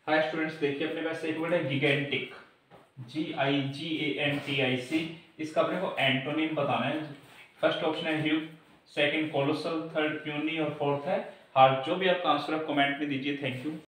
Hi students, देखिए अपने पास एक वर्ड है गिगेंटिक, GIGANTIC। इसका अपने को एंटोनिम बताना है। फर्स्ट ऑप्शन है huge, second colossal, third puny और फोर्थ है हार्ड। जो भी आपका आंसर है कमेंट में दीजिए। Thank you.